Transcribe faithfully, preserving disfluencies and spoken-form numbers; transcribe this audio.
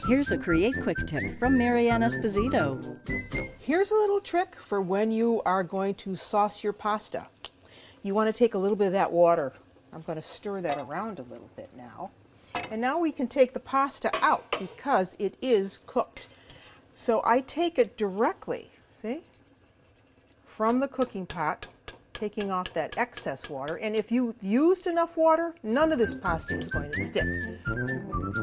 Here's a Create Quick tip from Marianne Esposito. Here's a little trick for when you are going to sauce your pasta. You want to take a little bit of that water. I'm going to stir that around a little bit now. And now we can take the pasta out because it is cooked. So I take it directly, see, from the cooking pot, taking off that excess water. And if you've used enough water, none of this pasta is going to stick.